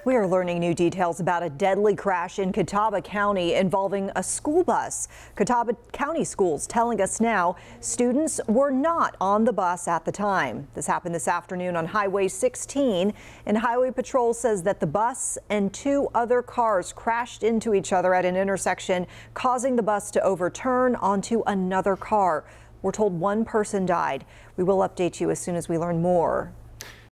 We are learning new details about a deadly crash in Catawba County involving a school bus. Catawba County Schools telling us now students were not on the bus at the time. This happened this afternoon on Highway 16, and Highway Patrol says that the bus and two other cars crashed into each other at an intersection, causing the bus to overturn onto another car. We're told one person died. We will update you as soon as we learn more.